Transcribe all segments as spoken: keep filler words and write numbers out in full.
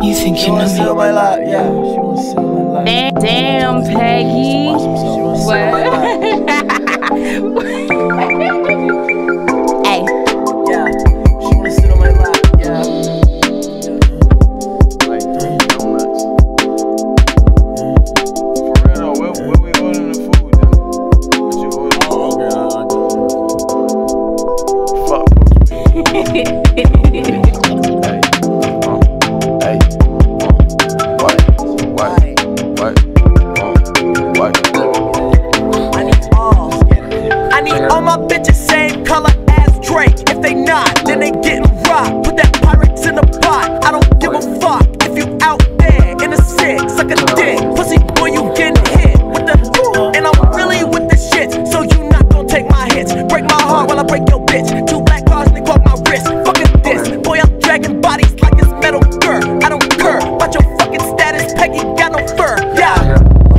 You think you know me? She my life, yeah. She wanna sit on my life. Damn, Peggy. She wanna sit on my life. Hey. Yeah. She wanna sit on my lap, yeah. Like three donuts. For real though, where, where we ordering the food then? What you ordering? Oh, okay, I do. Fuck All my bitches same color as Drake. If they not, then they getting rocked. Put that Pyrex in the pot. I don't give a fuck if you out there in a six, suck a dick, pussy boy, you getting hit with the ooh, and I'm really with the shit. So you not gonna take my hits, break my heart while I break your bitch. Two black cars and they caught my wrist. Fucking this, boy, I'm dragging bodies like it's Metal Gear. I don't care about your fucking status, Peggy got no fur. Yeah.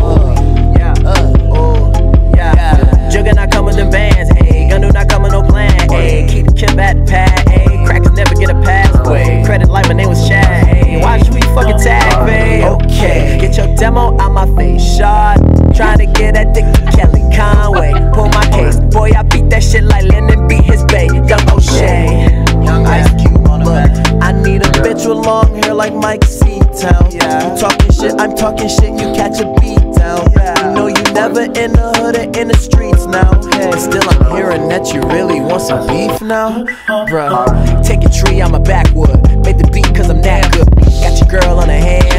Demo on my face, shot. Trying to get that dick to Kelly Conway. Pull my case, boy, I beat that shit like Lennon beat his bae. Young O'Shea, young Ice Cube on the back. I need a bitch with long hair like Mike C-Town. Yeah. You talking shit, I'm talking shit, you catch a beat down. Yeah. You know you never in the hood or in the streets now. Hey, still I'm hearing that you really want some beef now. Bruh, take a tree, I'm a backwood. Made the beat cause I'm that good. Got your girl on her head.